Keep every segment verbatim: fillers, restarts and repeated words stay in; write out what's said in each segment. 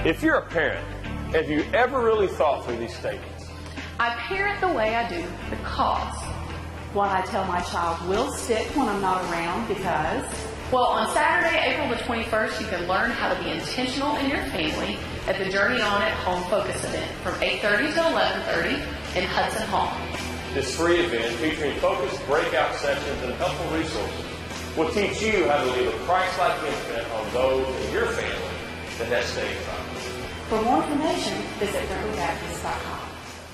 If you're a parent, have you ever really thought through these statements? I parent the way I do because what I tell my child will stick when I'm not around because, well, on Saturday, April the twenty-first, you can learn how to be intentional in your family at the Journey On It Home Focus event from eight thirty to eleven thirty in Hudson Hall. This free event, featuring focused breakout sessions and helpful resources, will teach you how to leave a Christ-like imprint on those in your family that has staying time. For more information, visit brentwood baptist dot com.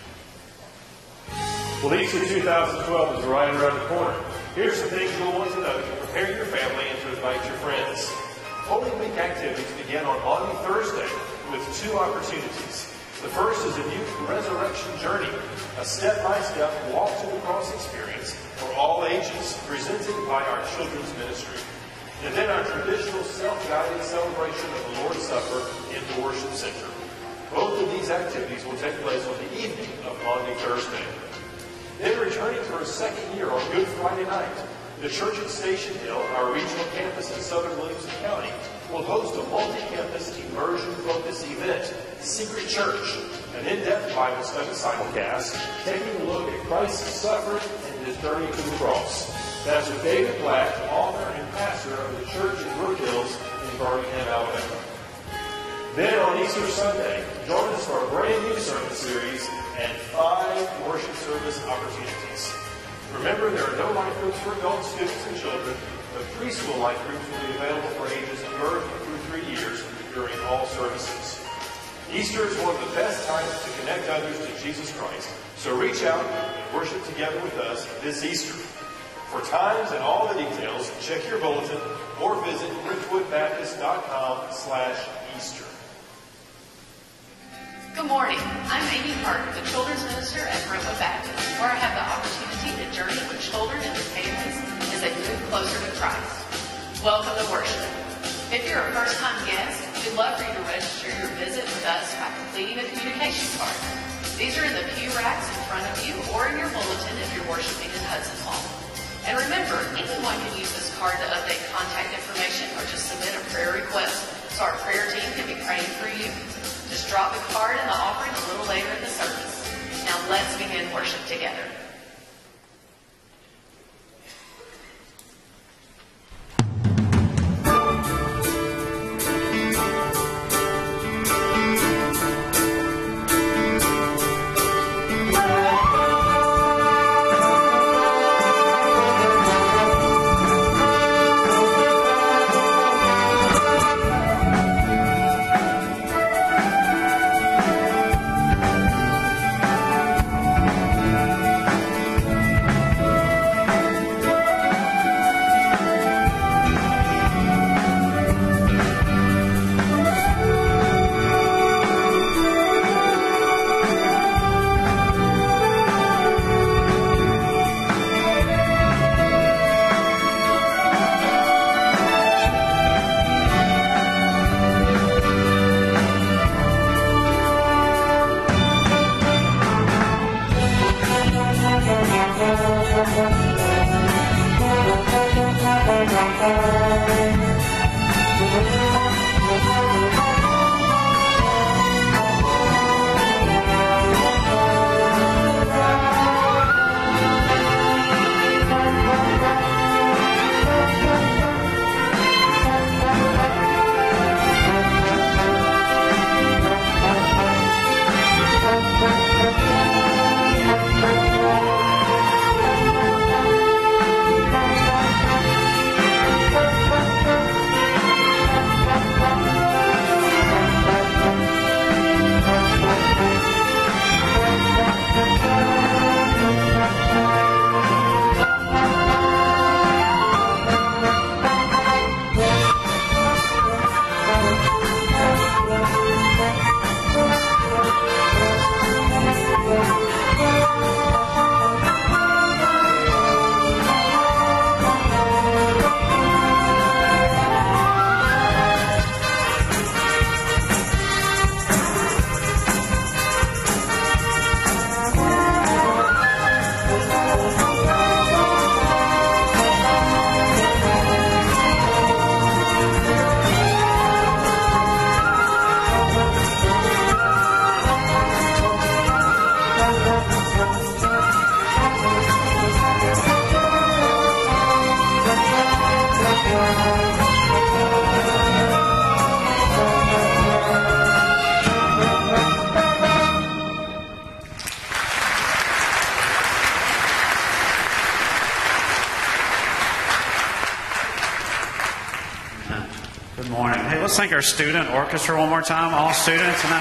Well, Easter two thousand twelve is right around the corner. Here's some things you'll want to know to prepare your family and to invite your friends. Holy Week activities begin on Maundy Thursday with two opportunities. The first is a youth resurrection journey, a step-by-step walk to the cross experience for all ages, presented by our children's ministry. And then our traditional self-guided celebration of the Lord's Supper in the worship center. Both of these activities will take place on the evening of Maundy Thursday. Then returning to our second year on Good Friday night, the church at Station Hill, our regional campus in southern Williamson County, will host a multi-campus immersion focus event, Secret Church, an in-depth Bible study simulcast, taking a look at Christ's suffering and his journey to the cross. Pastor David Black, author and pastor of the church in Brook Hills in Birmingham, Alabama. Then on Easter Sunday, join us for a brand new sermon series and five worship service opportunities. Remember, there are no life groups for adult students and children, but preschool life groups will be available for ages birth through three years during all services. Easter is one of the best times to connect others to Jesus Christ, so reach out and worship together with us this Easter. For times and all the details, check your bulletin or visit brentwood baptist dot com slash Easter. Good morning. I'm Amy Park, the Children's Minister at Brentwood Baptist, where I have the opportunity to journey with children and their families as they move closer to Christ. Welcome to worship. If you're a first-time guest, we'd love for you to register your visit with us by completing a communication card. These are in the pew racks in front of you or in your bulletin if you're worshiping in Hudson Hall. And remember, anyone can use this card to update contact information or just submit a prayer request so our prayer team can be praying for you. Just drop the card in the offering a little later in the service. Now let's begin worship together. Hey, let's thank our student orchestra one more time. All students, isn't that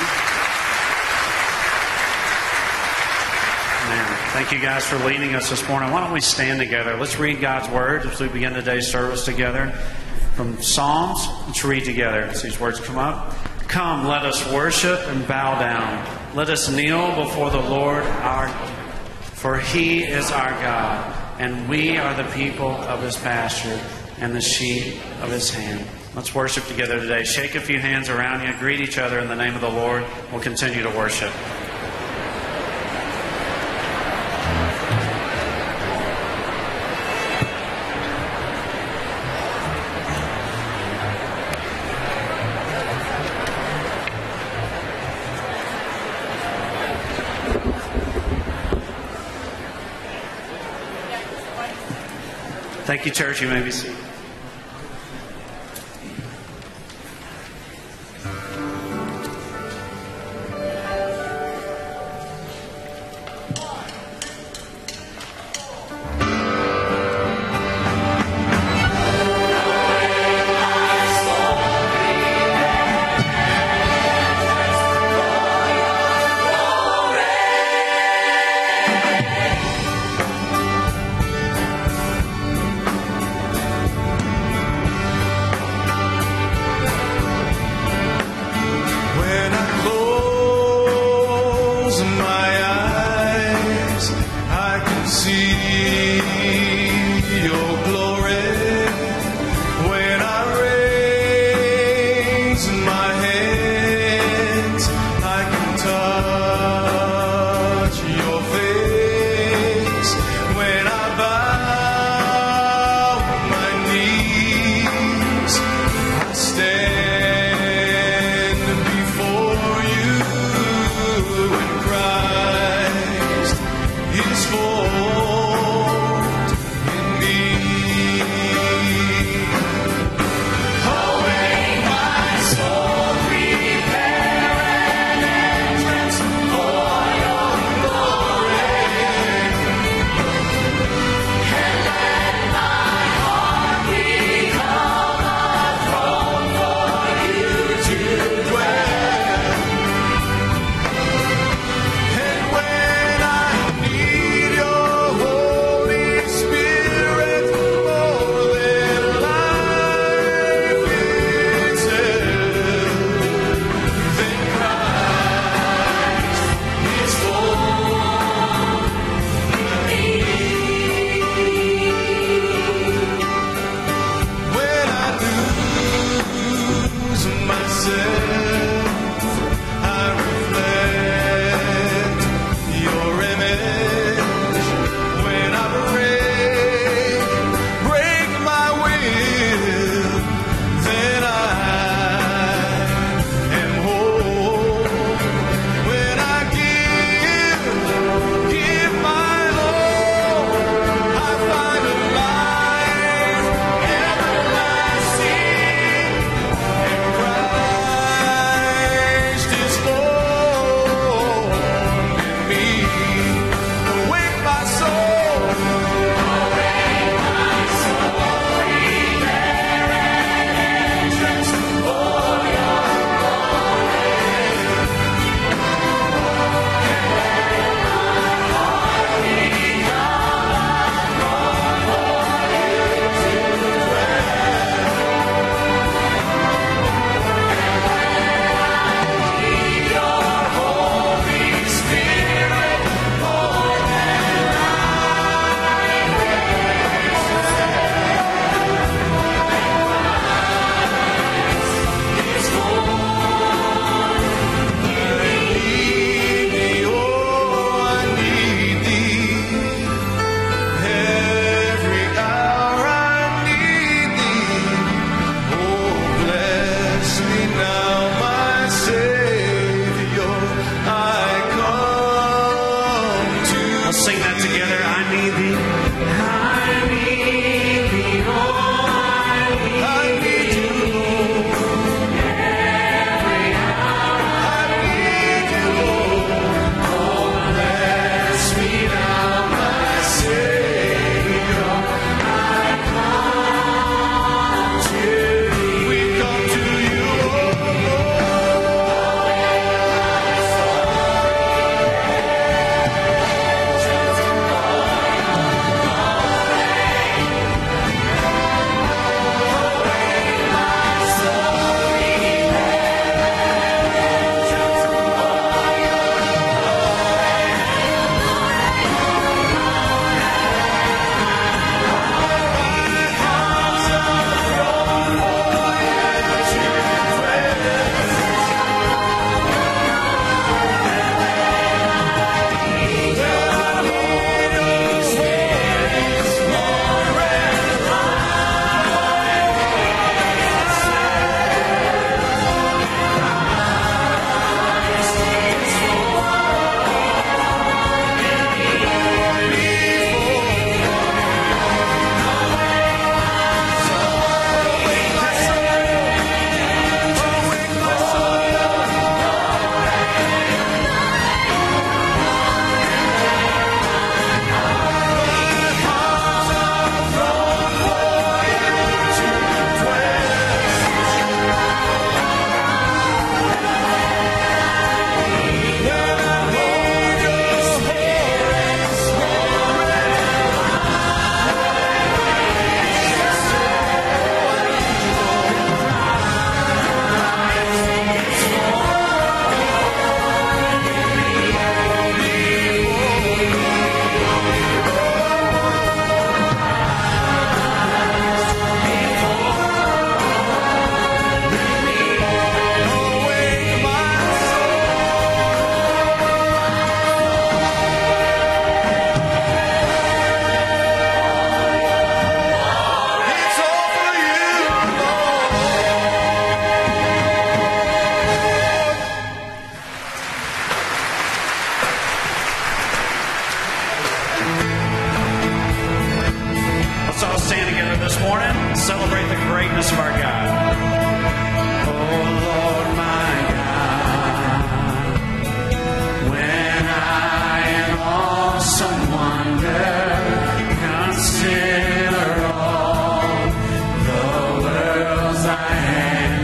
amazing? Man, thank you guys for leading us this morning. Why don't we stand together? Let's read God's Word as we begin today's service together. From Psalms, let's read together as these words come up. Come, let us worship and bow down. Let us kneel before the Lord our God. For He is our God, and we are the people of His pasture and the sheep of His hand. Let's worship together today. Shake a few hands around you. Greet each other in the name of the Lord. We'll continue to worship. Thank you, church. You may be seated.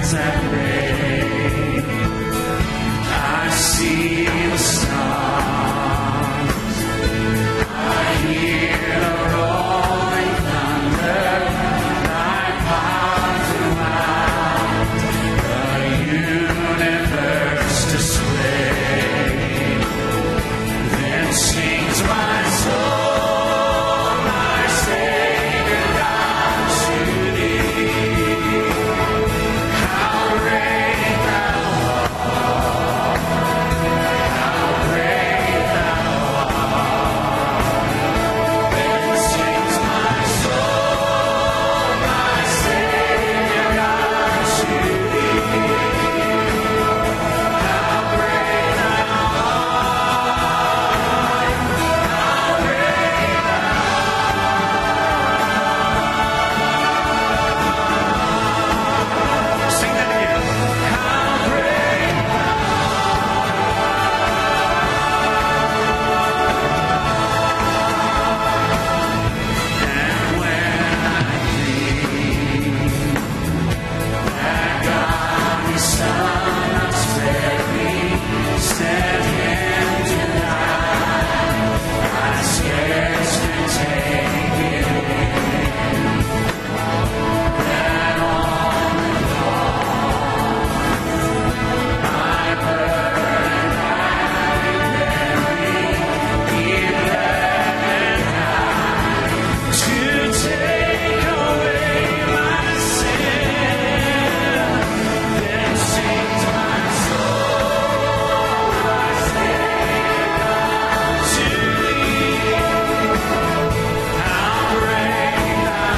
eyes that pray. I see the stars. I hear the rolling thunder. Thy power throughout the universe display. Then sings my soul, my Savior God, to thee. How great thou art, how great thou art. Then sings my soul, my Savior God, to thee. How great thou art, how great thou art. Sing that again. How great thou art. And when I think that God His Son has spared me, sent Him to die, I scarce can take it in. That on the cross, my burden having buried, He bled and died to take away my sin. Then sings my soul, my Savior to thee. How great thou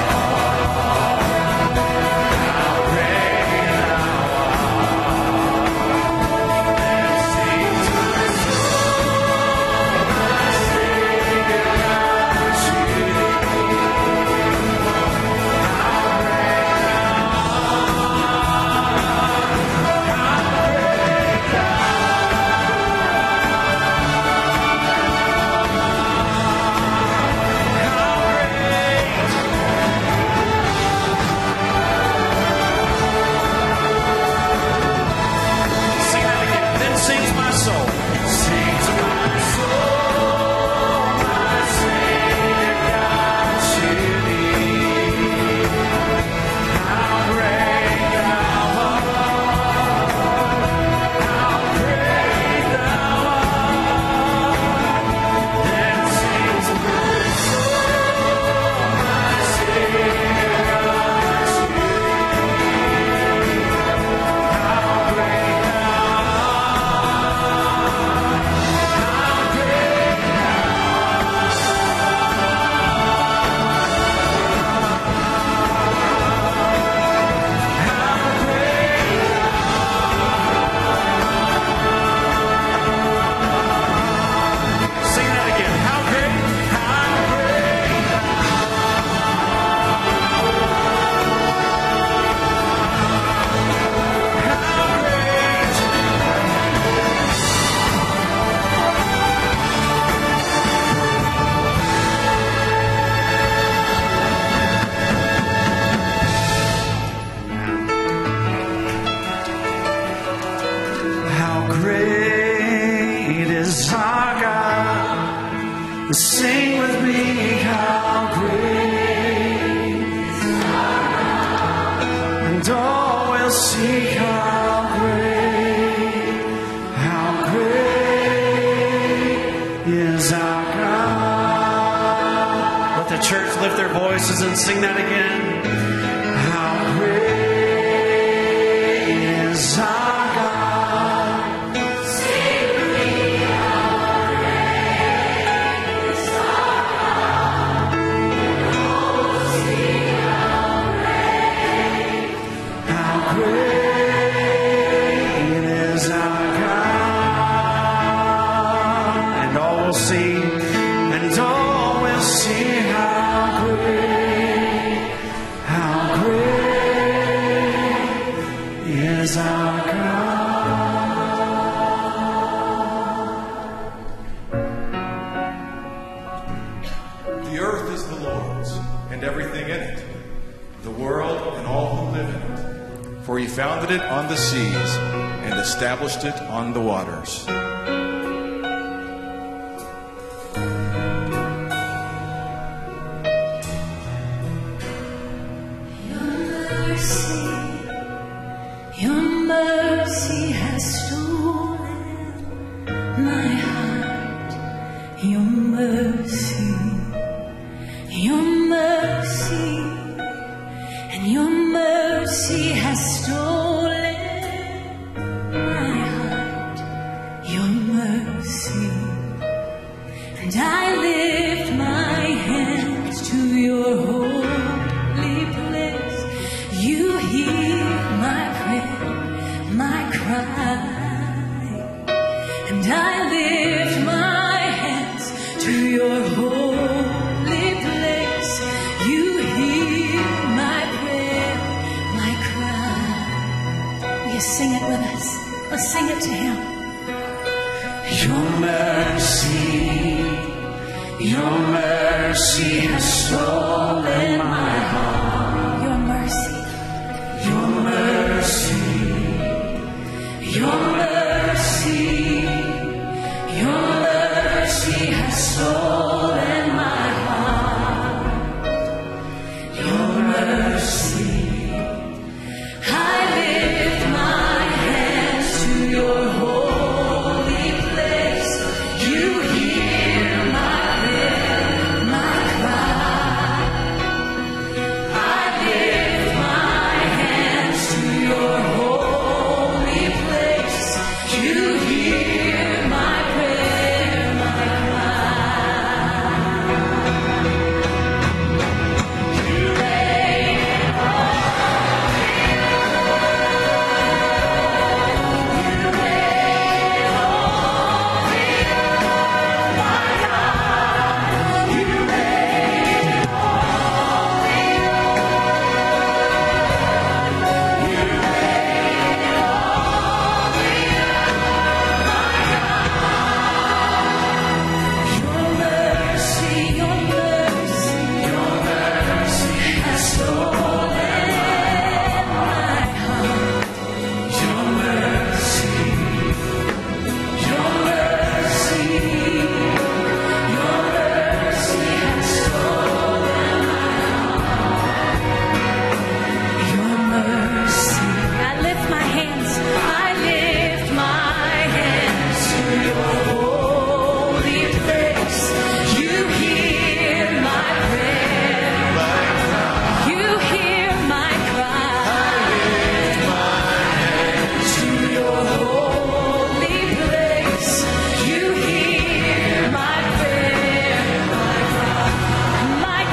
art, how great thou art. Then sings my soul, my Savior God, to thee. How great thou Sing that again. Then sings my soul. Sings my soul, my Savior God, to thee. How great thou art, how great thou art. Then sings my soul, my Savior God, to thee. How great thou art, how great Sing that again. How great, how great How great is our God? Sing with me, how great is our God. And all will see how great, how great is our God. Let the church lift their voices and sing that again. How great is our God? How great is our God? And all will see, and all will see how great, how great is our God. The earth is the Lord's, and everything in it, the world and all who live in it. For he founded it on the seas and established it on the waters. Your mercy has stolen my heart. Your mercy, your mercy, and your mercy has stolen my heart. Your mercy, and I lift my hands to your holy place. You hear my prayer, my cry, and I lift my hands to your holy place. You hear my prayer, my cry. Will you sing it with us? Let's sing it to him. Your mercy, your mercy has stolen my heart. Your mercy. Your mercy, your mercy, your mercy has stolen my heart. Your mercy, I lift my hands to your holy place. You hear my prayer, my cry. I lift my hands to your holy place. You hear my prayer, my cry. You reign on the earth. You reign on the earth, my God. You reign on the earth. You reign on the earth, my God. Your mercy, your mercy, your mercy has stolen my heart. Your mercy, your mercy, your mercy has stolen my heart. Your mercy. I lift my hands, I lift my hands to your holy place. You hear my prayer, you hear my cry. To your holy place, you hear my prayer, my cry, my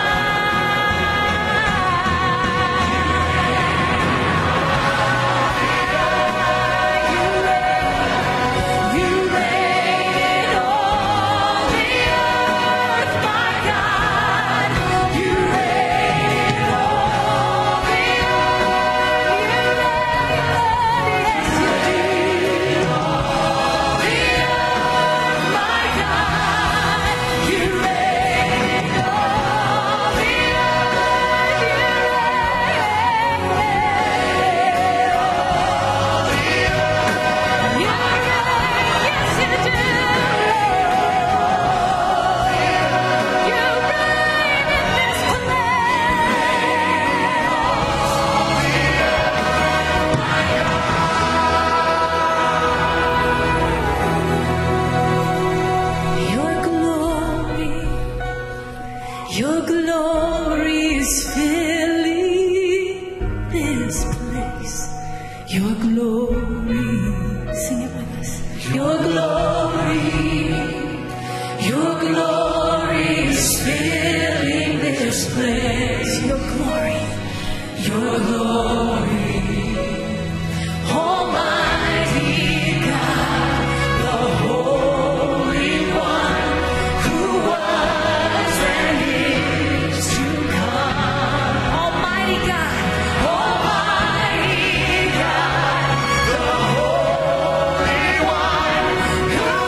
cry. You reign, you reign on the earth, my God. You reign on the earth. You reign, yes you do. On the earth, my God. You reign on the earth. You reign on the earth. You reign, yes you do. You reign in this place. Your glory, your glory is filling this place. Your glory, sing it with us. Your glory, your glory is filling this place. Your glory, your glory. Almighty God, the Holy One, who was and is to come. Almighty God, Almighty God, the Holy One, who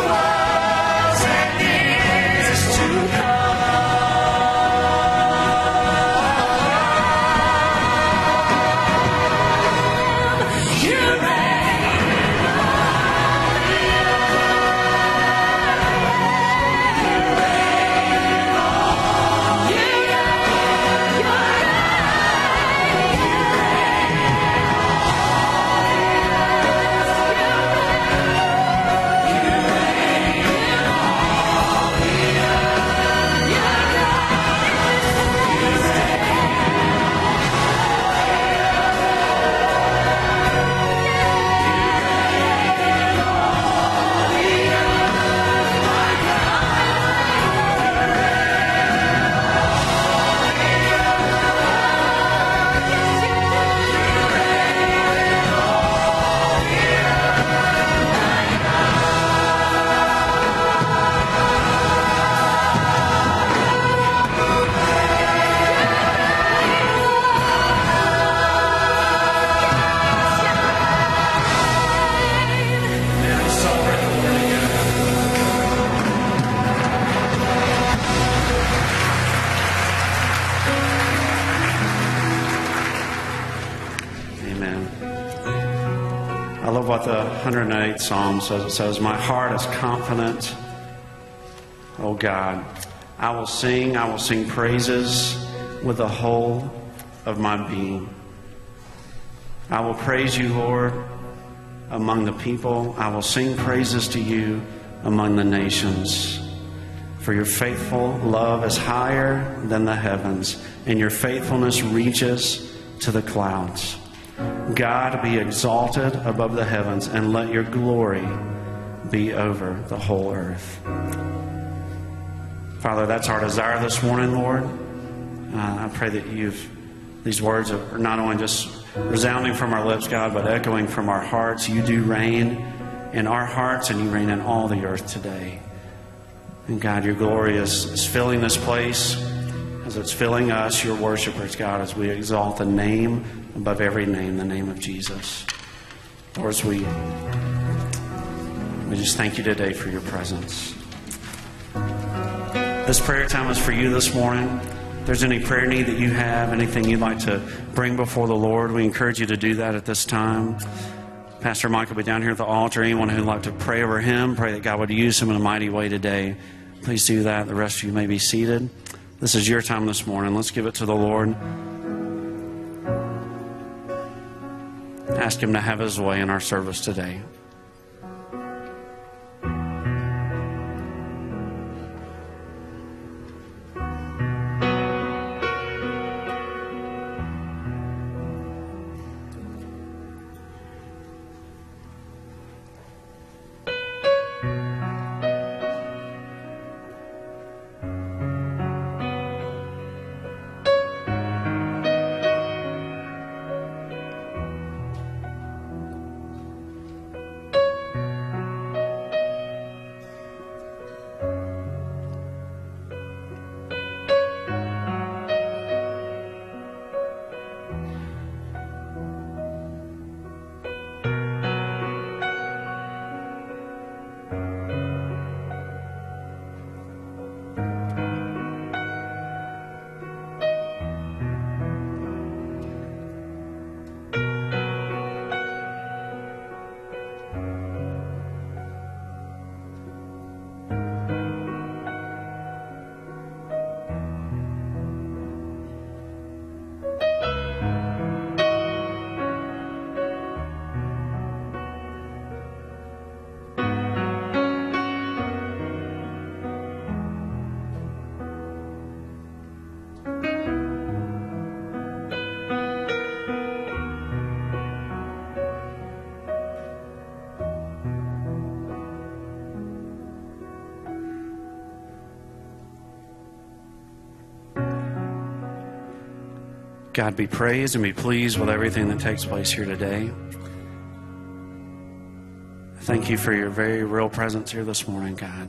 I love what the one hundred eighth Psalm says. It says, my heart is confident, O God. I will sing, I will sing praises with the whole of my being. I will praise you, Lord, among the people. I will sing praises to you among the nations. For your faithful love is higher than the heavens, and your faithfulness reaches to the clouds. God, be exalted above the heavens, and let your glory be over the whole earth. Father, that's our desire this morning, Lord. Uh, I pray that you've these words are not only just resounding from our lips, God, but echoing from our hearts. You do reign in our hearts, and you reign in all the earth today. And God, your glory is, is filling this place as it's filling us, your worshipers, God, as we exalt the name above every name, the name of Jesus. Lord, as we, we just thank you today for your presence. This prayer time is for you this morning. If there's any prayer need that you have, anything you'd like to bring before the Lord, we encourage you to do that at this time. Pastor Mike will be down here at the altar. Anyone who'd like to pray over him, pray that God would use him in a mighty way today, please do that. The rest of you may be seated. This is your time this morning. Let's give it to the Lord. Ask him to have his way in our service today. God be praised and be pleased with everything that takes place here today. Thank you for your very real presence here this morning, God.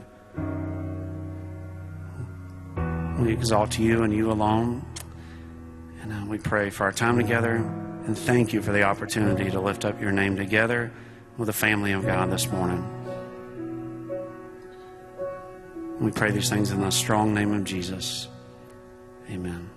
We exalt you and you alone. And uh, we pray for our time together. And thank you for the opportunity to lift up your name together with the family of God this morning. We pray these things in the strong name of Jesus. Amen.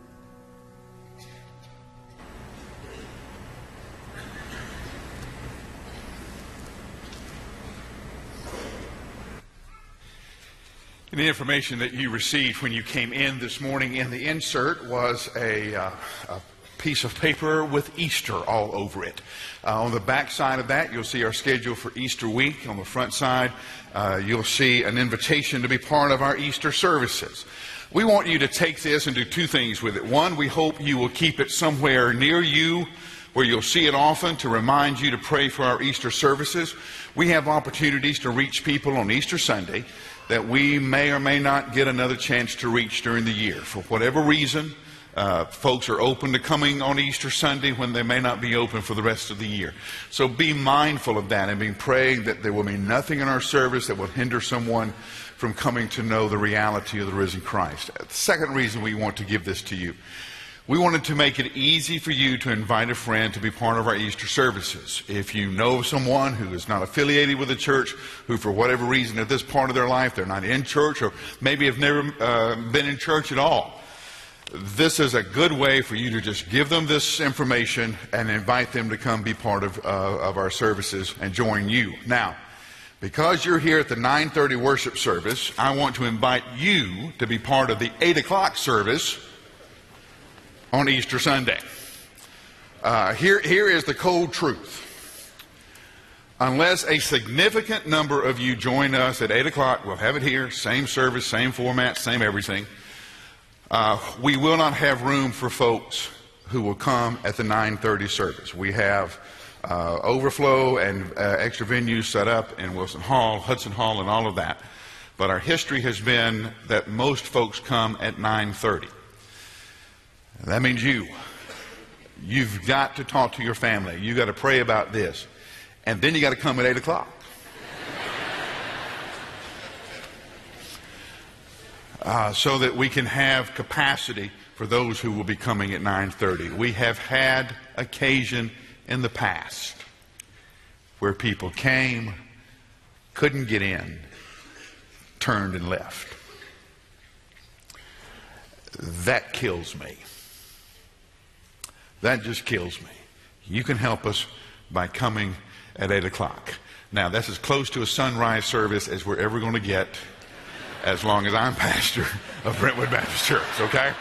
The information that you received when you came in this morning in the insert was a, uh, a piece of paper with Easter all over it. Uh, on the back side of that, you'll see our schedule for Easter week. On the front side, uh, you'll see an invitation to be part of our Easter services. We want you to take this and do two things with it. One, we hope you will keep it somewhere near you where you'll see it often to remind you to pray for our Easter services. We have opportunities to reach people on Easter Sunday that we may or may not get another chance to reach during the year. For whatever reason, uh, folks are open to coming on Easter Sunday when they may not be open for the rest of the year. So be mindful of that and be praying that there will be nothing in our service that will hinder someone from coming to know the reality of the risen Christ. The second reason we want to give this to you, we wanted to make it easy for you to invite a friend to be part of our Easter services. If you know someone who is not affiliated with the church, who for whatever reason at this part of their life they're not in church or maybe have never uh, been in church at all, this is a good way for you to just give them this information and invite them to come be part of, uh, of our services and join you. Now, because you're here at the nine thirty worship service, I want to invite you to be part of the eight o'clock service on Easter Sunday. Uh, here, here is the cold truth. Unless a significant number of you join us at eight o'clock, we'll have it here, same service, same format, same everything. Uh, we will not have room for folks who will come at the nine thirty service. We have uh, overflow and uh, extra venues set up in Wilson Hall, Hudson Hall, and all of that. But our history has been that most folks come at nine thirty. That means you. You've got to talk to your family. You've got to pray about this. And then you got to come at eight o'clock. Uh, so that we can have capacity for those who will be coming at nine thirty. We have had occasion in the past where people came, couldn't get in, turned and left. That kills me. That just kills me. You can help us by coming at eight o'clock. Now, that's as close to a sunrise service as we're ever going to get as long as I'm pastor of Brentwood Baptist Church, okay?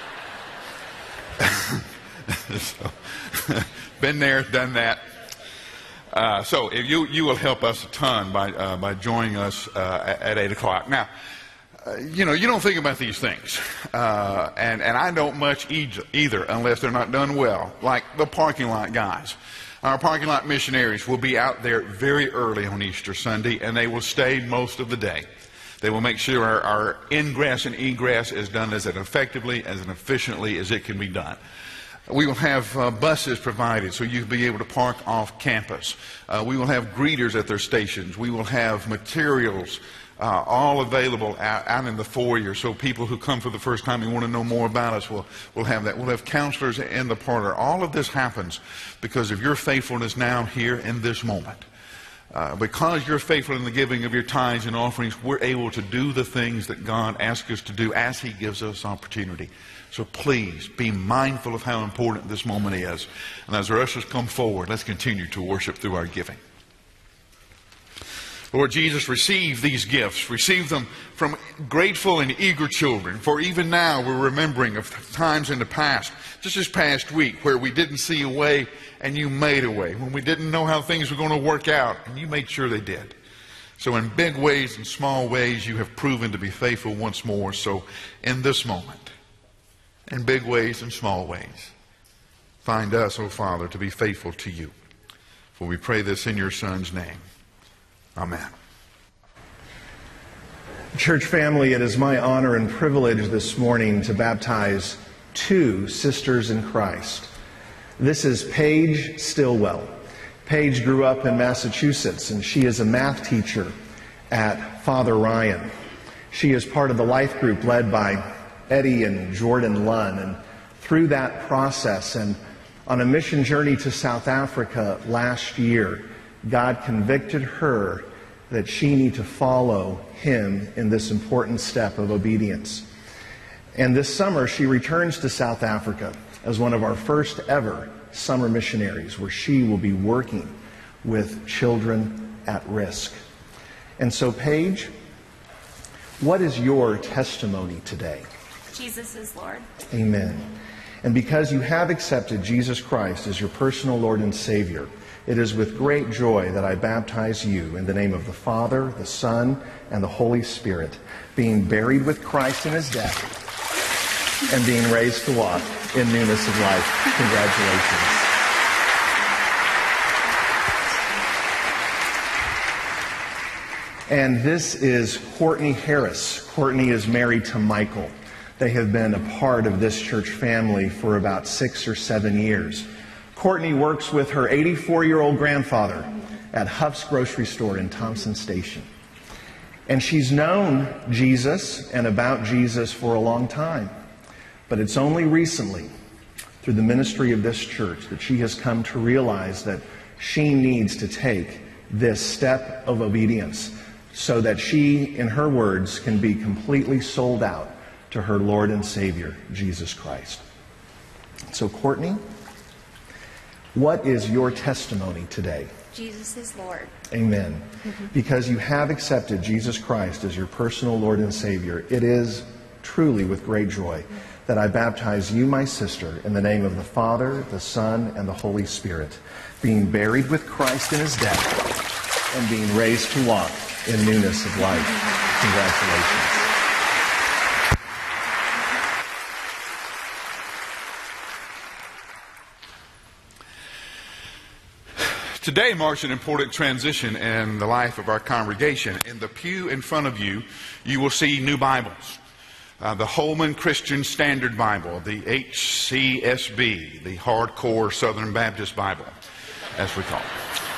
so, been there, done that. Uh, so if you, you will help us a ton by, uh, by joining us uh, at, at eight o'clock. Now, Uh, you know, you don't think about these things, uh, and, and I don't much either unless they're not done well, like the parking lot guys. Our parking lot missionaries will be out there very early on Easter Sunday, and they will stay most of the day. They will make sure our, our ingress and egress is done as effectively, as efficiently as it can be done. We will have uh, buses provided so you'll be able to park off campus. Uh, we will have greeters at their stations. We will have materials Uh, all available out, out in the foyer, so people who come for the first time and want to know more about us will will have that. We'll have counselors in the parlor. All of this happens because of your faithfulness now here in this moment. Uh, because you're faithful in the giving of your tithes and offerings, we're able to do the things that God asks us to do as He gives us opportunity. So please be mindful of how important this moment is. And as our ushers come forward, let's continue to worship through our giving. Lord Jesus, receive these gifts. Receive them from grateful and eager children. For even now we're remembering of times in the past, just this past week, where we didn't see a way and you made a way. When we didn't know how things were going to work out and you made sure they did. So in big ways and small ways you have proven to be faithful once more. So in this moment, in big ways and small ways, find us, O Father, to be faithful to you. For we pray this in your Son's name. Amen. Church family, it is my honor and privilege this morning to baptize two sisters in Christ. This is Paige Stillwell. Paige grew up in Massachusetts, and she is a math teacher at Father Ryan. She is part of the life group led by Eddie and Jordan Lunn, and through that process and on a mission journey to South Africa last year, God convicted her that she need to follow Him in this important step of obedience. And this summer, she returns to South Africa as one of our first ever summer missionaries, where she will be working with children at risk. And so, Paige, What is your testimony today? Jesus is Lord. Amen. And because you have accepted Jesus Christ as your personal Lord and Savior, it is with great joy that I baptize you in the name of the Father, the Son, and the Holy Spirit, being buried with Christ in his death and being raised to walk in newness of life. Congratulations. And this is Courtney Harris. Courtney is married to Michael. They have been a part of this church family for about six or seven years. Courtney works with her eighty-four-year-old grandfather at Huff's grocery store in Thompson Station. And she's known Jesus and about Jesus for a long time. But it's only recently, through the ministry of this church, that she has come to realize that she needs to take this step of obedience so that she, in her words, can be completely sold out to her Lord and Savior, Jesus Christ. So, Courtney, what is your testimony today? Jesus is Lord. Amen. Mm-hmm. Because you have accepted Jesus Christ as your personal Lord and Savior, it is truly with great joy that I baptize you, my sister, in the name of the Father, the Son, and the Holy Spirit, being buried with Christ in his death and being raised to walk in newness of life. Congratulations. Today marks an important transition in the life of our congregation. In the pew in front of you, you will see new Bibles. Uh, the Holman Christian Standard Bible, the H C S B, the Hardcore Southern Baptist Bible, as we call it.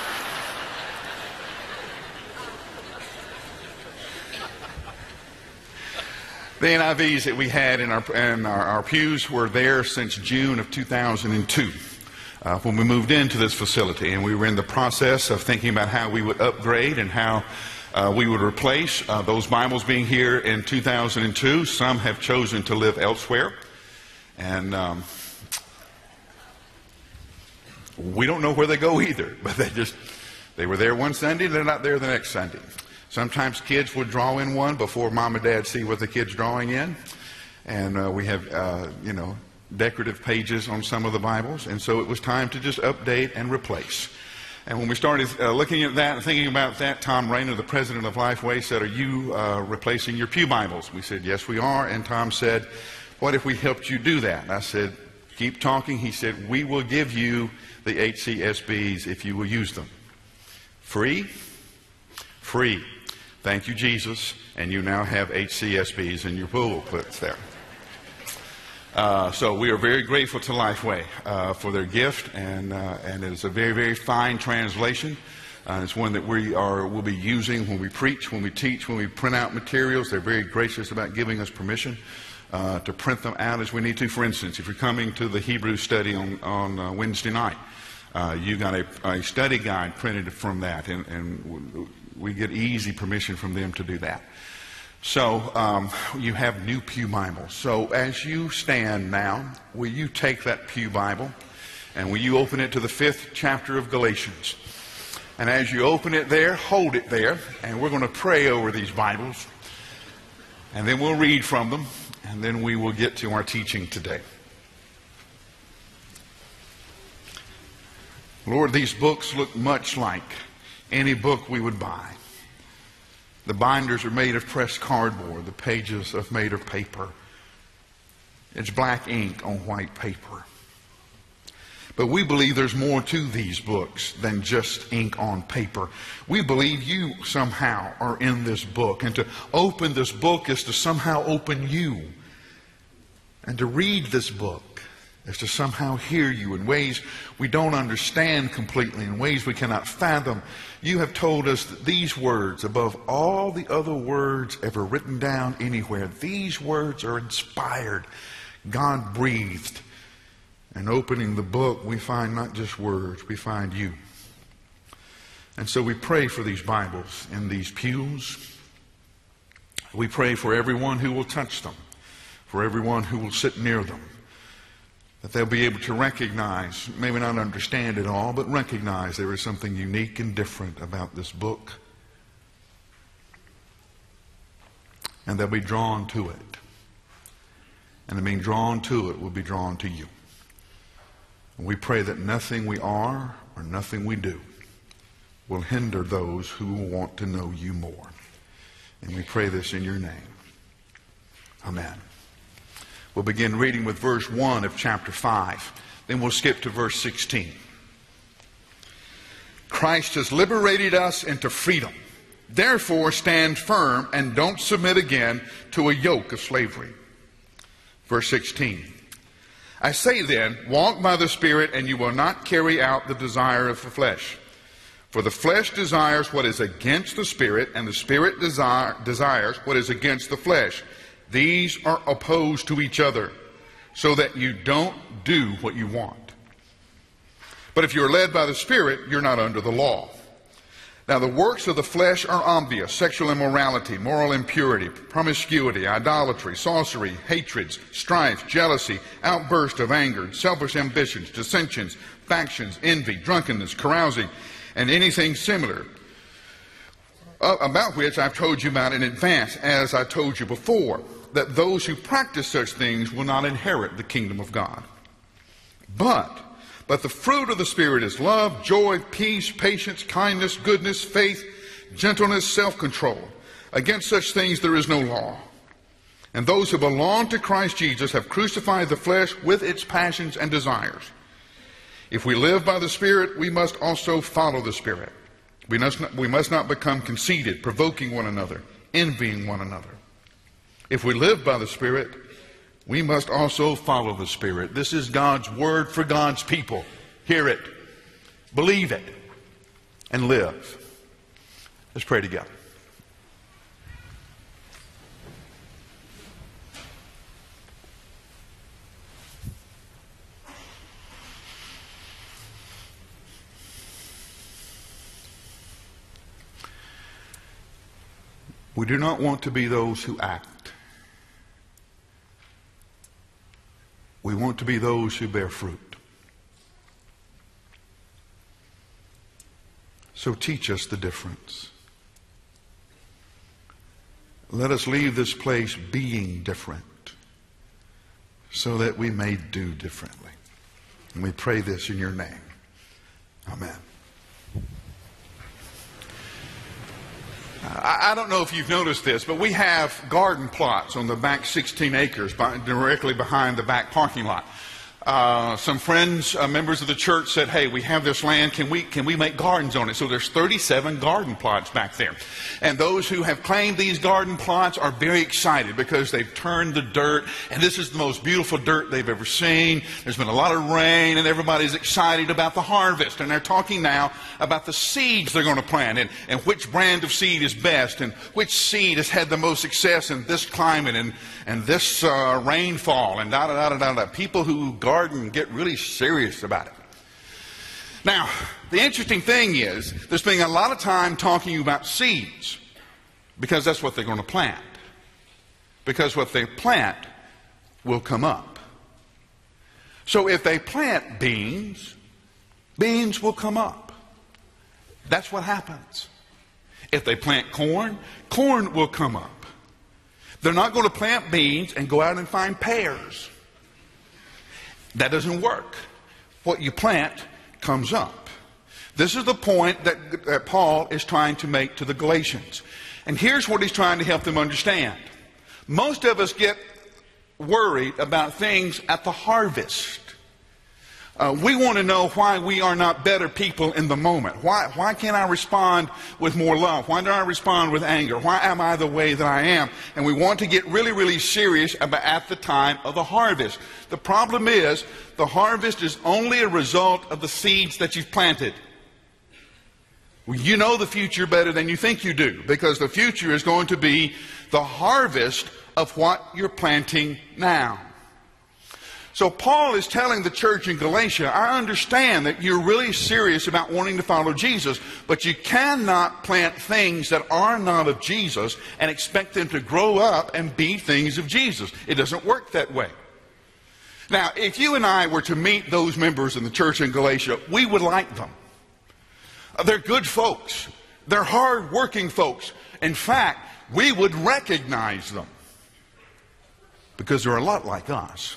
The N I Vs that we had in our, in our, our pews were there since June of two thousand two. Uh, when we moved into this facility, and we were in the process of thinking about how we would upgrade and how uh, we would replace uh, those Bibles being here in two thousand two. Some have chosen to live elsewhere, and um, we don't know where they go either, but they just they were there one Sunday, they're not there the next Sunday. Sometimes kids would draw in one before mom and dad see what the kid's drawing in, and uh, we have uh, you know decorative pages on some of the Bibles, and so it was time to just update and replace. And when we started uh, looking at that and thinking about that, Tom Rayner, the president of Lifeway, said, "Are you uh, replacing your pew Bibles?" We said, "Yes, we are." And Tom said, "What if we helped you do that?" And I said, "Keep talking." He said, "We will give you the H C S Bs if you will use them." Free? Free. Thank you, Jesus. And you now have H C S Bs in your pulpits there. Uh, so we are very grateful to Lifeway uh, for their gift, and uh, and it is a very, very fine translation. Uh, it's one that we are will be using when we preach, when we teach, when we print out materials. They're very gracious about giving us permission uh, to print them out as we need to. For instance, if you're coming to the Hebrew study on on uh, Wednesday night, uh, you got a, a study guide printed from that, and, and we get easy permission from them to do that. So um, you have new pew Bibles. So as you stand now, will you take that pew Bible and will you open it to the fifth chapter of Galatians? And as you open it there, hold it there, and we're going to pray over these Bibles, and then we'll read from them, and then we will get to our teaching today. Lord, these books look much like any book we would buy. The binders are made of pressed cardboard. The pages are made of paper. It's black ink on white paper. But we believe there's more to these books than just ink on paper. We believe you somehow are in this book. And to open this book is to somehow open you. And to read this book is to somehow hear you in ways we don't understand completely, in ways we cannot fathom. You have told us that these words, above all the other words ever written down anywhere, these words are inspired, God-breathed. And opening the book, we find not just words, we find you. And so we pray for these Bibles in these pews. We pray for everyone who will touch them, for everyone who will sit near them, that they'll be able to recognize, maybe not understand it all, but recognize there is something unique and different about this book. and they'll be drawn to it. And in being drawn to it, will be drawn to you. And we pray that nothing we are or nothing we do will hinder those who want to know you more. And we pray this in your name. Amen. We'll begin reading with verse one of chapter five. Then we'll skip to verse sixteen. Christ has liberated us into freedom. Therefore, stand firm and don't submit again to a yoke of slavery. Verse sixteen. I say then, walk by the Spirit, and you will not carry out the desire of the flesh. For the flesh desires what is against the Spirit, and the Spirit desire, desires what is against the flesh. These are opposed to each other, so that you don't do what you want. But if you are led by the Spirit, you're not under the law. Now the works of the flesh are obvious: sexual immorality, moral impurity, promiscuity, idolatry, sorcery, hatreds, strife, jealousy, outburst of anger, selfish ambitions, dissensions, factions, envy, drunkenness, carousing, and anything similar, about which I've told you about in advance, as I told you before, that those who practice such things will not inherit the kingdom of God. But But the fruit of the Spirit is love, joy, peace, patience, kindness, goodness, faith, gentleness, self-control. Against such things there is no law. And those who belong to Christ Jesus have crucified the flesh with its passions and desires. If we live by the Spirit, we must also follow the Spirit. We must not, we must not become conceited, provoking one another, envying one another. If we live by the Spirit, we must also follow the Spirit. This is God's word for God's people. Hear it, believe it, and live. Let's pray together. We do not want to be those who act. We want to be those who bear fruit. So teach us the difference. Let us leave this place being different, so that we may do differently. And we pray this in your name. Amen. I don't know if you've noticed this, but we have garden plots on the back sixteen acres by, directly behind the back parking lot. Uh, some friends, uh, members of the church said, hey, we have this land, can we can we make gardens on it? So there's thirty-seven garden plots back there. And those who have claimed these garden plots are very excited because they've turned the dirt, and this is the most beautiful dirt they've ever seen. There's been a lot of rain, and everybody's excited about the harvest. And they're talking now about the seeds they're going to plant, and, and which brand of seed is best, and which seed has had the most success in this climate and, and this uh, rainfall, and da-da-da-da-da. People who garden get really serious about it. Now, the interesting thing is, they're spending a lot of time talking about seeds, because that's what they're going to plant. Because what they plant will come up. So if they plant beans, beans will come up. That's what happens. If they plant corn, corn will come up. They're not going to plant beans and go out and find pears. That doesn't work. What you plant comes up. This is the point that, that Paul is trying to make to the Galatians. And here's what he's trying to help them understand. Most of us get worried about things at the harvest. Uh, we want to know why we are not better people in the moment. Why, why can't I respond with more love? Why do I respond with anger? Why am I the way that I am? And we want to get really, really serious about at the time of the harvest. The problem is, the harvest is only a result of the seeds that you've planted. Well, you know the future better than you think you do, because the future is going to be the harvest of what you're planting now. So Paul is telling the church in Galatia, I understand that you're really serious about wanting to follow Jesus, but you cannot plant things that are not of Jesus and expect them to grow up and be things of Jesus. It doesn't work that way. Now, if you and I were to meet those members in the church in Galatia, we would like them. They're good folks. They're hard-working folks. In fact, we would recognize them. Because they're a lot like us.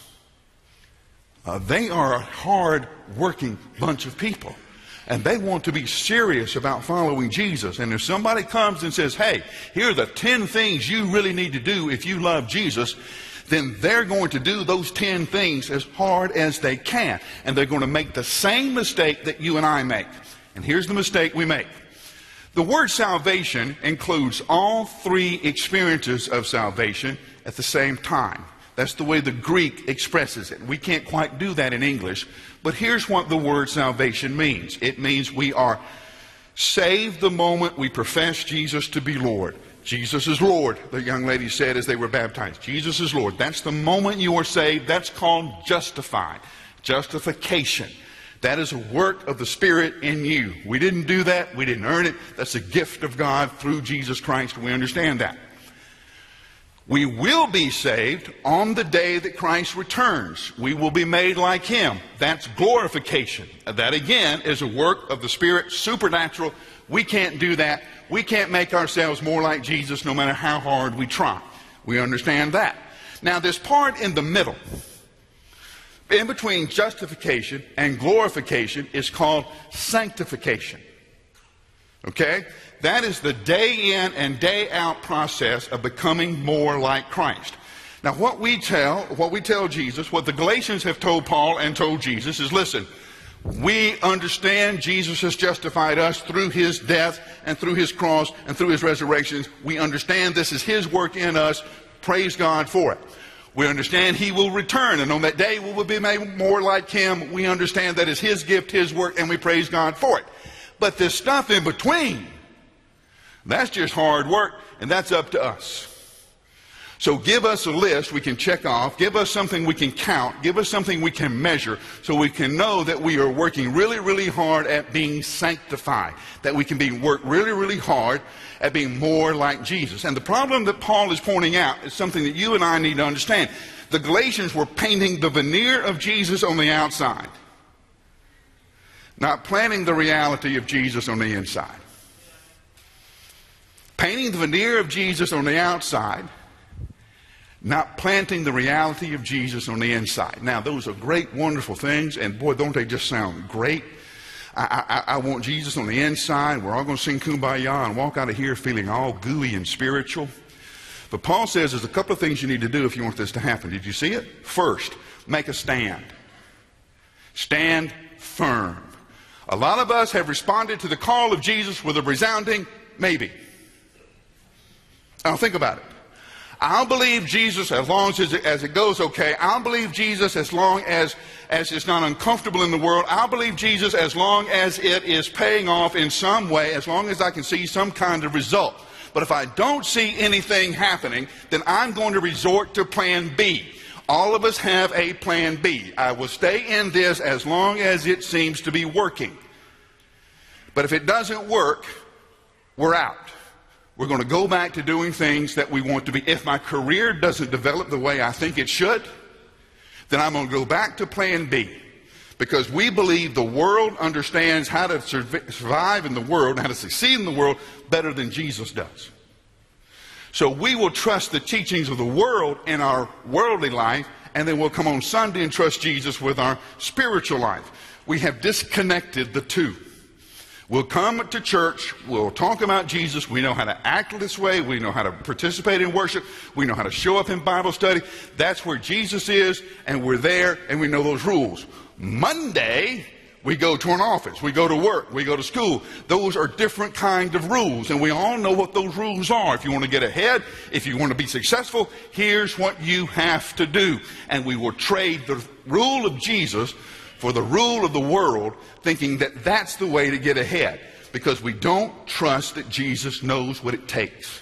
Uh, they are a hard-working bunch of people. And they want to be serious about following Jesus. And if somebody comes and says, hey, here are the ten things you really need to do if you love Jesus, then they're going to do those ten things as hard as they can. And they're going to make the same mistake that you and I make. And here's the mistake we make. The word salvation includes all three experiences of salvation at the same time. That's the way the Greek expresses it. We can't quite do that in English. But here's what the word salvation means. It means we are saved the moment we profess Jesus to be Lord. Jesus is Lord, the young lady said as they were baptized. Jesus is Lord. That's the moment you are saved. That's called justified. Justification. That is a work of the Spirit in you. We didn't do that. We didn't earn it. That's a gift of God through Jesus Christ. We understand that. We will be saved on the day that Christ returns. We will be made like Him. That's glorification. That again is a work of the Spirit, supernatural. We can't do that. We can't make ourselves more like Jesus no matter how hard we try. We understand that. Now this part in the middle, in between justification and glorification, is called sanctification. Okay? That is the day in and day out process of becoming more like Christ. Now what we tell, what we tell Jesus, what the Galatians have told Paul and told Jesus is, listen, we understand Jesus has justified us through His death and through His cross and through His resurrection. We understand this is His work in us. Praise God for it. We understand He will return, and on that day we will be made more like Him. We understand that is His gift, His work, and we praise God for it. But this stuff in between, that's just hard work, and that's up to us. So give us a list we can check off. Give us something we can count. Give us something we can measure so we can know that we are working really, really hard at being sanctified. That we can be work really, really hard at being more like Jesus. And the problem that Paul is pointing out is something that you and I need to understand. The Galatians were painting the veneer of Jesus on the outside, not planting the reality of Jesus on the inside. Painting the veneer of Jesus on the outside, not planting the reality of Jesus on the inside. Now, those are great, wonderful things, and boy, don't they just sound great? I, I, I want Jesus on the inside. We're all going to sing Kumbaya and walk out of here feeling all gooey and spiritual. But Paul says there's a couple of things you need to do if you want this to happen. Did you see it? First, make a stand. Stand firm. A lot of us have responded to the call of Jesus with a resounding maybe. Now think about it. I'll believe Jesus as long as it, as it goes okay. I'll believe Jesus as long as, as it's not uncomfortable in the world. I'll believe Jesus as long as it is paying off in some way, as long as I can see some kind of result. But if I don't see anything happening, then I'm going to resort to plan B. All of us have a plan B. I will stay in this as long as it seems to be working. But if it doesn't work, we're out. We're going to go back to doing things that we want to be. If my career doesn't develop the way I think it should, then I'm going to go back to plan B. Because we believe the world understands how to survive in the world, how to succeed in the world better than Jesus does. So we will trust the teachings of the world in our worldly life, and then we'll come on Sunday and trust Jesus with our spiritual life. We have disconnected the two. We'll come to church, we'll talk about Jesus, we know how to act this way, we know how to participate in worship, we know how to show up in Bible study. That's where Jesus is, and we're there, and we know those rules. Monday, we go to an office, we go to work, we go to school. Those are different kinds of rules, and we all know what those rules are. If you want to get ahead, if you want to be successful, here's what you have to do. And we will trade the rule of Jesus for the rule of the world, thinking that that's the way to get ahead, because we don't trust that Jesus knows what it takes.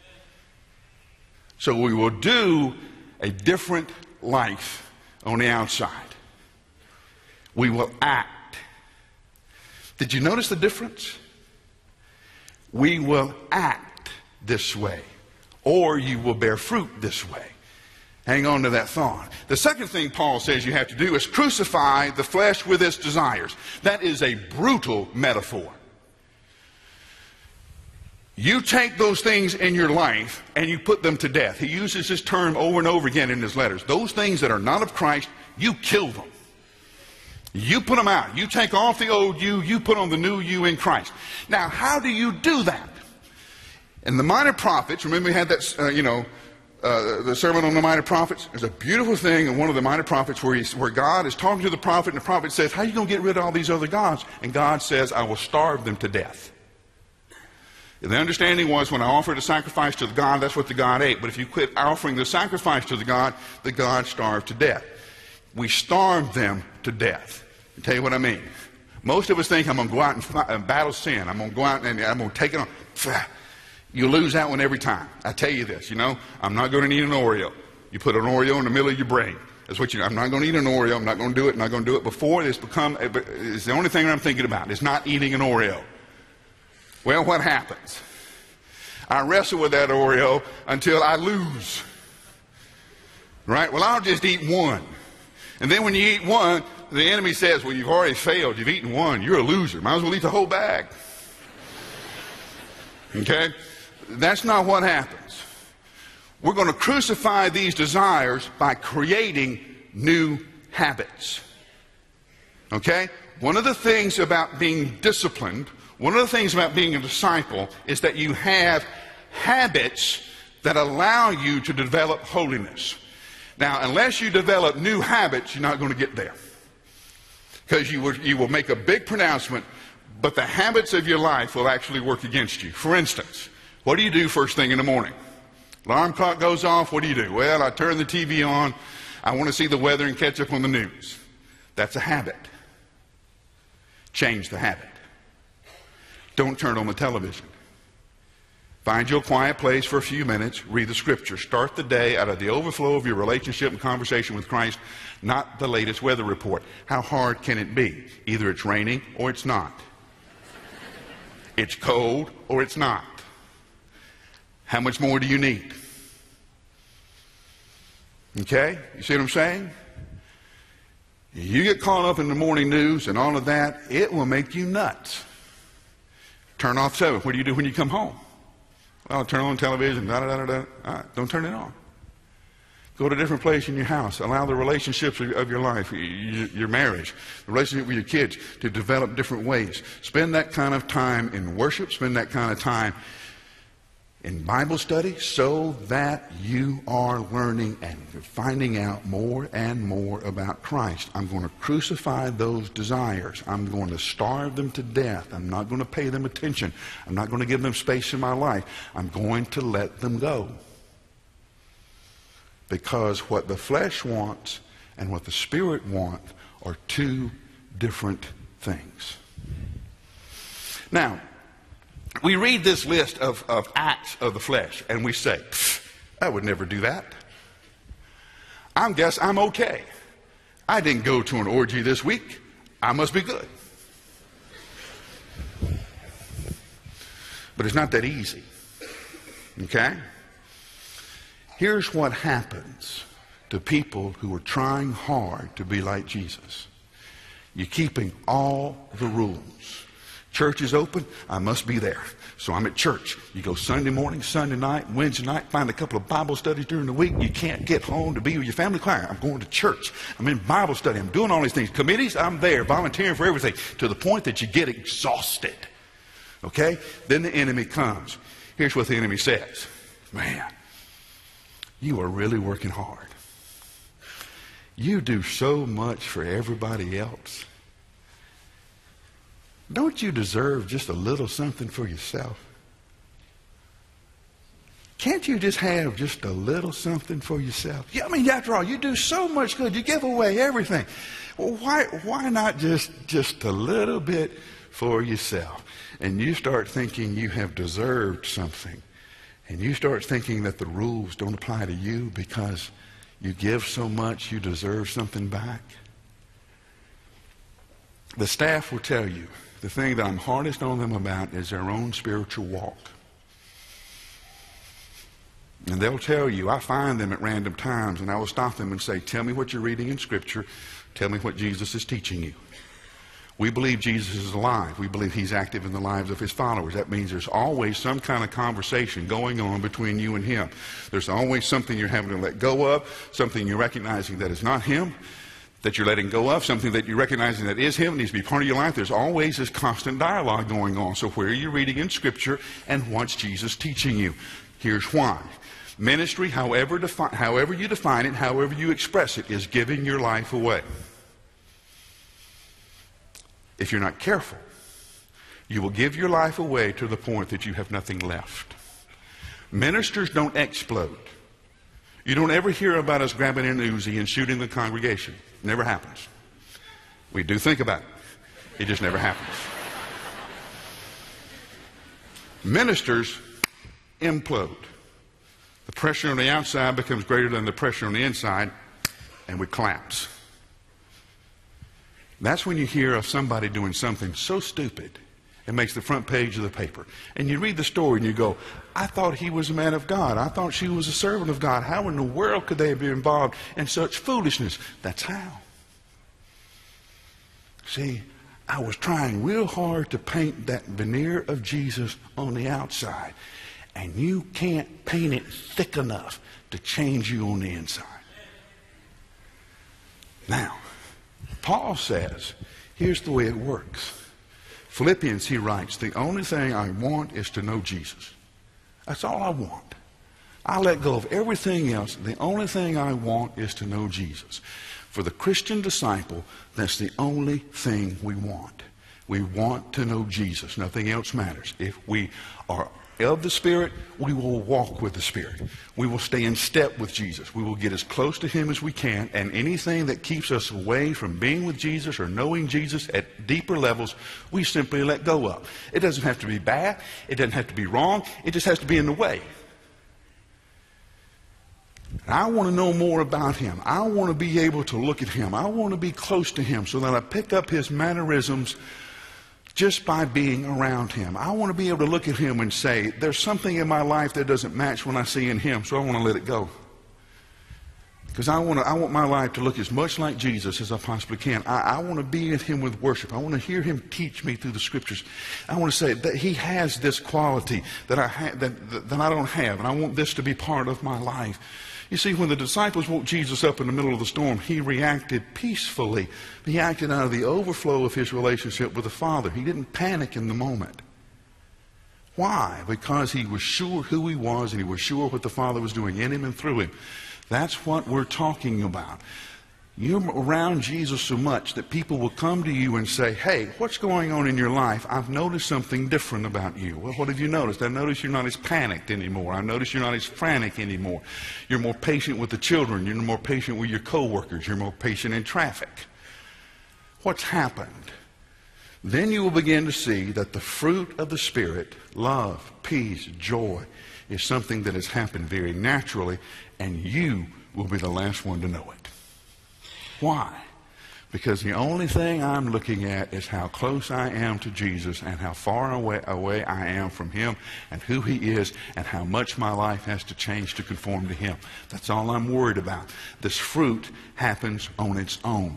So we will do a different life on the outside. We will act. Did you notice the difference? We will act this way, or you will bear fruit this way. Hang on to that thought. The second thing Paul says you have to do is crucify the flesh with its desires. That is a brutal metaphor. You take those things in your life and you put them to death. He uses this term over and over again in his letters. Those things that are not of Christ, you kill them. You put them out. You take off the old you, you put on the new you in Christ. Now, how do you do that? In the Minor Prophets, remember we had that, uh, you know, uh, the sermon on the Minor Prophets? There's a beautiful thing in one of the Minor Prophets where, he's, where God is talking to the prophet, and the prophet says, how are you going to get rid of all these other gods? And God says, I will starve them to death. The understanding was when I offered a sacrifice to the God, that's what the God ate. But if you quit offering the sacrifice to the God, the God starved to death. We starved them to death. I'll tell you what I mean. Most of us think I'm going to go out and, fight, and battle sin. I'm going to go out and I'm going to take it on. You lose that one every time. I tell you this, you know, I'm not going to eat an Oreo. You put an Oreo in the middle of your brain. That's what you know. I'm not going to eat an Oreo. I'm not going to do it. I'm not going to do it before it's become, it's the only thing I'm thinking about. It's not eating an Oreo. Well, what happens? I wrestle with that Oreo until I lose. Right? Well, I'll just eat one. And then when you eat one, the enemy says, well, you've already failed. You've eaten one. You're a loser. Might as well eat the whole bag. Okay? That's not what happens. We're going to crucify these desires by creating new habits. Okay? One of the things about being disciplined, one of the things about being a disciple is that you have habits that allow you to develop holiness. Now, unless you develop new habits, you're not going to get there. Because you will, you will make a big pronouncement, but the habits of your life will actually work against you. For instance, what do you do first thing in the morning? Alarm clock goes off, what do you do? Well, I turn the T V on. I want to see the weather and catch up on the news. That's a habit. Change the habit. Don't turn on the television. Find you a quiet place for a few minutes. Read the scripture. Start the day out of the overflow of your relationship and conversation with Christ, not the latest weather report. How hard can it be? Either it's raining or it's not. It's cold or it's not. How much more do you need? Okay? You see what I'm saying? You get caught up in the morning news and all of that, it will make you nuts. Turn off seven. What do you do when you come home? Well, turn on television. Da, da, da, da. All right, don't turn it on. Go to a different place in your house. Allow the relationships of your life, your marriage, the relationship with your kids to develop different ways. Spend that kind of time in worship. Spend that kind of time in Bible study so that you are learning and finding out more and more about Christ. I'm going to crucify those desires. I'm going to starve them to death. I'm not going to pay them attention. I'm not going to give them space in my life. I'm going to let them go. Because what the flesh wants and what the Spirit wants are two different things. Now, we read this list of, of acts of the flesh and we say, I would never do that. I guess I'm okay. I didn't go to an orgy this week. I must be good. But it's not that easy. Okay? Here's what happens to people who are trying hard to be like Jesus. You're keeping all the rules. Church is open, I must be there. So I'm at church. You go Sunday morning, Sunday night, Wednesday night, find a couple of Bible studies during the week. You can't get home to be with your family choir. I'm going to church. I'm in Bible study. I'm doing all these things. Committees, I'm there, volunteering for everything, to the point that you get exhausted. Okay? Then the enemy comes. Here's what the enemy says. Man, you are really working hard. You do so much for everybody else. Don't you deserve just a little something for yourself? Can't you just have just a little something for yourself? Yeah, I mean, after all, you do so much good. You give away everything. Well, why, why not just, just a little bit for yourself? And you start thinking you have deserved something. And you start thinking that the rules don't apply to you because you give so much, you deserve something back. The staff will tell you the thing that I'm hardest on them about is their own spiritual walk. And they'll tell you, I find them at random times, and I will stop them and say, tell me what you're reading in Scripture. Tell me what Jesus is teaching you. We believe Jesus is alive. We believe he's active in the lives of his followers. That means there's always some kind of conversation going on between you and him. There's always something you're having to let go of, something you're recognizing that is not him, that you're letting go of, something that you're recognizing that is him, needs to be part of your life. There's always this constant dialogue going on. So where are you reading in Scripture, and what's Jesus teaching you? Here's why. Ministry, however, defi- however you define it, however you express it, is giving your life away. If you're not careful, you will give your life away to the point that you have nothing left. Ministers don't explode. You don't ever hear about us grabbing an Uzi and shooting the congregation. It never happens. We do think about it. It just never happens. Ministers implode. The pressure on the outside becomes greater than the pressure on the inside, and we collapse. That's when you hear of somebody doing something so stupid it makes the front page of the paper. And you read the story and you go, I thought he was a man of God. I thought she was a servant of God. How in the world could they be involved in such foolishness? That's how. See, I was trying real hard to paint that veneer of Jesus on the outside. And you can't paint it thick enough to change you on the inside. Now, Paul says, here's the way it works. Philippians, he writes, the only thing I want is to know Jesus. That's all I want. I let go of everything else. The only thing I want is to know Jesus. For the Christian disciple, that's the only thing we want. We want to know Jesus. Nothing else matters. If we are of the Spirit, we will walk with the Spirit. We will stay in step with Jesus. We will get as close to him as we can, and anything that keeps us away from being with Jesus or knowing Jesus at deeper levels, we simply let go of. It doesn't have to be bad. It doesn't have to be wrong. It just has to be in the way. And I want to know more about him. I want to be able to look at him. I want to be close to him so that I pick up his mannerisms just by being around him. I want to be able to look at him and say, there's something in my life that doesn't match when I see in him, so I want to let it go. Because I want to, I want my life to look as much like Jesus as I possibly can. I, I want to be at him with worship. I want to hear him teach me through the Scriptures. I want to say that he has this quality that I, ha- that, that, that I don't have, and I want this to be part of my life. You see, when the disciples woke Jesus up in the middle of the storm, he reacted peacefully. He acted out of the overflow of his relationship with the Father. He didn't panic in the moment. Why? Because he was sure who he was, and he was sure what the Father was doing in him and through him. That's what we're talking about. You're around Jesus so much that people will come to you and say, hey, what's going on in your life? I've noticed something different about you. Well, what have you noticed? I noticed you're not as panicked anymore. I noticed you're not as frantic anymore. You're more patient with the children. You're more patient with your coworkers. You're more patient in traffic. What's happened? Then you will begin to see that the fruit of the Spirit, love, peace, joy, is something that has happened very naturally, and you will be the last one to know it. Why? Because the only thing I'm looking at is how close I am to Jesus and how far away, away I am from him and who he is and how much my life has to change to conform to him. That's all I'm worried about. This fruit happens on its own.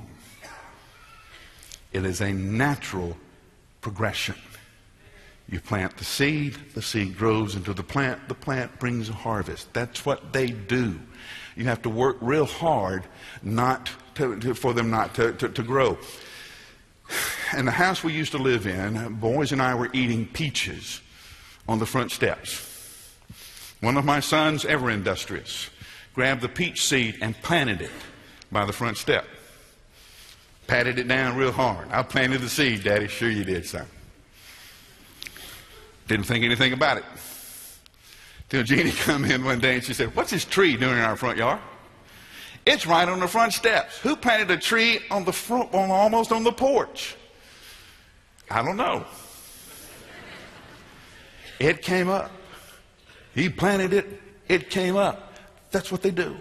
It is a natural progression. You plant the seed, the seed grows into the plant, the plant brings a harvest. That's what they do. You have to work real hard not to, to, for them not to, to, to grow. In the house we used to live in, boys and I were eating peaches on the front steps. One of my sons, ever industrious, grabbed the peach seed and planted it by the front step. Patted it down real hard. I planted the seed, Daddy. Sure you did, son. Didn't think anything about it. Till Jeannie come in one day and she said, what's this tree doing in our front yard? It's right on the front steps. Who planted a tree on the front, on, almost on the porch? I don't know. It came up. He planted it. It came up. That's what they do.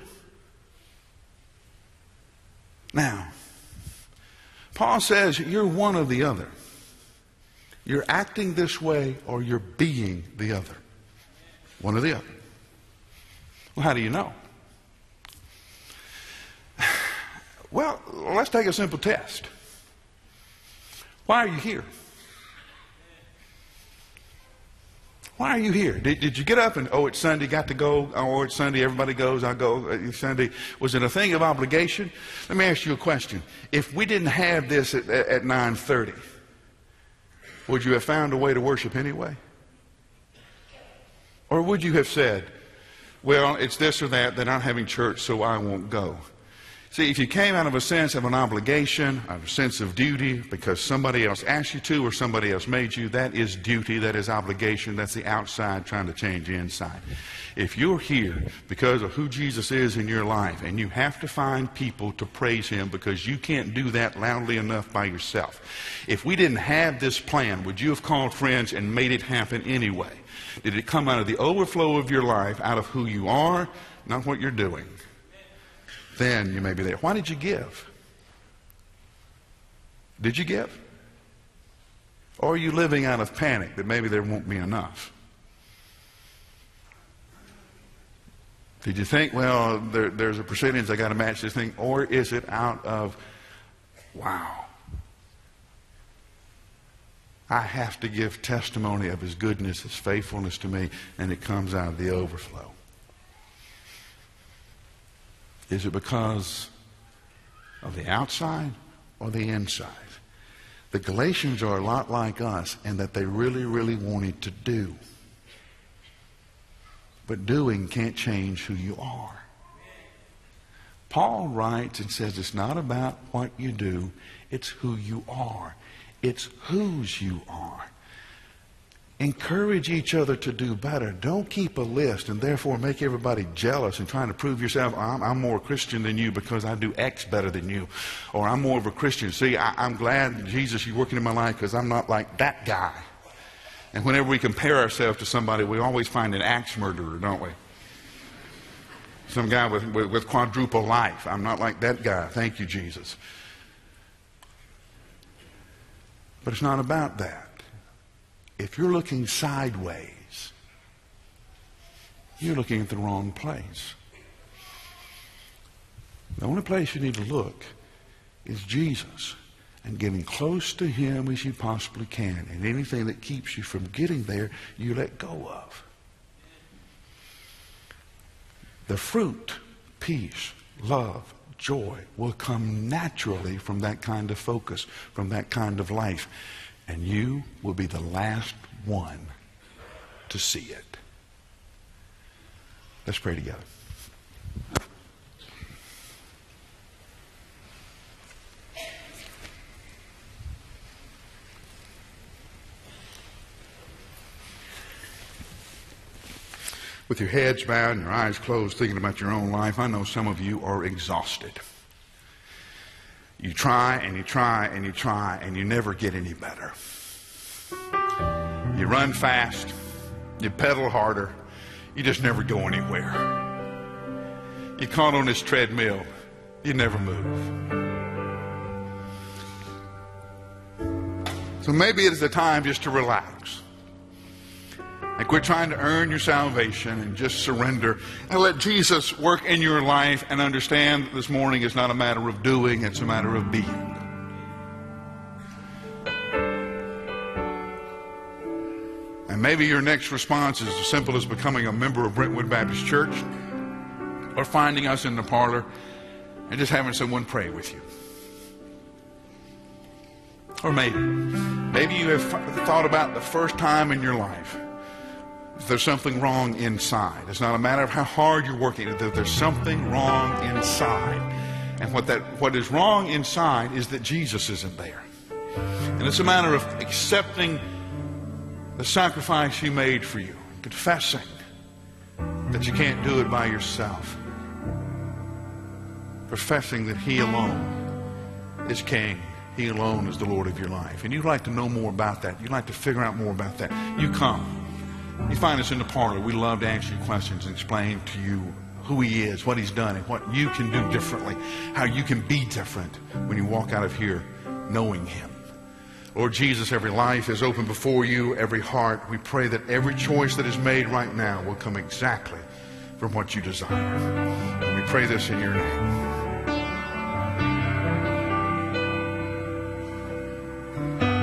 Now, Paul says you're one or the other. You're acting this way or you're being the other. One or the other. Well, how do you know? Well, let's take a simple test. Why are you here? Why are you here? Did, did you get up and, oh, it's Sunday, got to go. Oh, it's Sunday, everybody goes, I go. It's Sunday. Was it a thing of obligation? Let me ask you a question. If we didn't have this at, at nine thirty, would you have found a way to worship anyway? Or would you have said, well, it's this or that, that I'm having church, so I won't go? See, if you came out of a sense of an obligation, of a sense of duty, because somebody else asked you to or somebody else made you, that is duty, that is obligation, that's the outside trying to change the inside. If you're here because of who Jesus is in your life, and you have to find people to praise him because you can't do that loudly enough by yourself. If we didn't have this plan, would you have called friends and made it happen anyway? Did it come out of the overflow of your life, out of who you are, not what you're doing? Then you may be there. Why did you give? Did you give? Or are you living out of panic that maybe there won't be enough? Did you think, well, there, there's a percentage I got to match this thing? Or is it out of, wow, I have to give testimony of his goodness, his faithfulness to me, and it comes out of the overflow? Is it because of the outside or the inside? The Galatians are a lot like us in that they really, really wanted to do. But doing can't change who you are. Paul writes and says it's not about what you do, it's who you are. It's whose you are. Encourage each other to do better. Don't keep a list and therefore make everybody jealous and trying to prove yourself. I'm, I'm more Christian than you because I do X better than you. Or I'm more of a Christian. See, I, I'm glad, Jesus, you're working in my life because I'm not like that guy. And whenever we compare ourselves to somebody, we always find an axe murderer, don't we? Some guy with, with, with quadruple life. I'm not like that guy. Thank you, Jesus. But it's not about that. If you're looking sideways, you're looking at the wrong place. The only place you need to look is Jesus and getting close to him as you possibly can. And anything that keeps you from getting there, you let go of. The fruit, peace, love, joy will come naturally from that kind of focus, from that kind of life. And you will be the last one to see it. Let's pray together. With your heads bowed and your eyes closed, thinking about your own life, I know some of you are exhausted. You try and you try and you try and you never get any better. You run fast, you pedal harder, you just never go anywhere. You caught on this treadmill, you never move. So maybe it is the time just to relax. Like we're trying to earn your salvation and just surrender and let Jesus work in your life and understand this morning is not a matter of doing, it's a matter of being. And maybe your next response is as simple as becoming a member of Brentwood Baptist Church or finding us in the parlor and just having someone pray with you. Or maybe, maybe you have thought about the first time in your life there's something wrong inside. It's not a matter of how hard you're working. There's something wrong inside. And what that what is wrong inside is that Jesus isn't there. And it's a matter of accepting the sacrifice he made for you, confessing that you can't do it by yourself, professing that he alone is king. He alone is the Lord of your life. And you'd like to know more about that. You'd like to figure out more about that. You come. You find us in the parlor. We love to answer your questions and explain to you who he is, what he's done, and what you can do differently, how you can be different when you walk out of here knowing him. Lord Jesus, every life is open before you, every heart. We pray that every choice that is made right now will come exactly from what you desire. And we pray this in your name.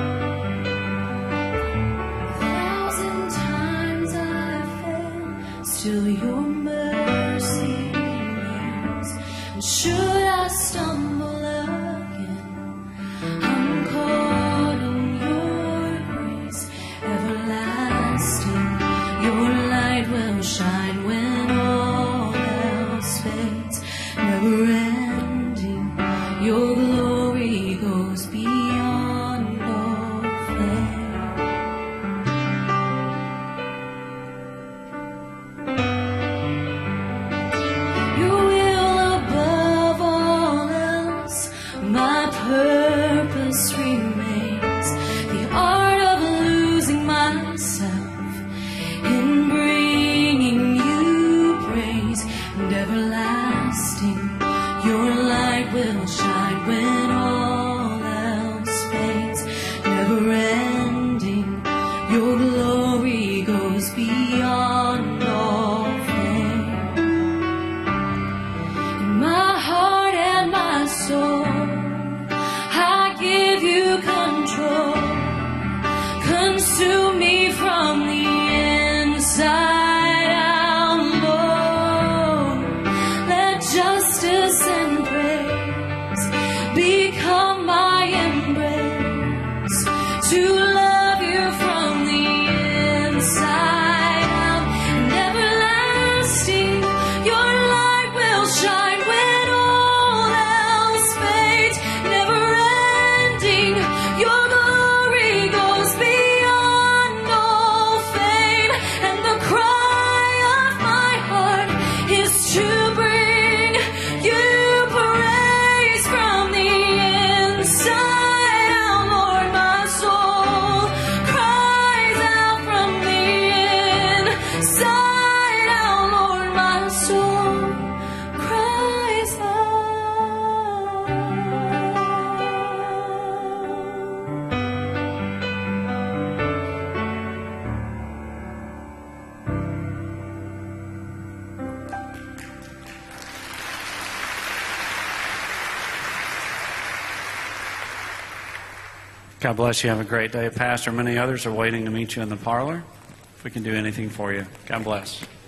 till your mercy remains. And should I stumble again, I'm caught in your grace everlasting. Your light will shine when all else fades, never ending. Your glory goes beyond all fame. Your will above all else, my purpose remains. The art of losing myself in bringing you praise, and everlasting. Your light will shine when all else fades, never ending. Your glory goes beyond all fame. In my heart and my soul, I give you control. Consume me from the inside out, Lord. Let justice and praise become my embrace, to love you from the inside out. And everlasting, your light will shine when all else fades, never ending. Your glory goes beyond all fame, and the cry of my heart is to bring you praise from the inside out, Lord. My soul cries out from the inside out, Lord. My soul cries out. God bless you. Have a great day, Pastor. Many others are waiting to meet you in the parlor. If we can do anything for you, God bless.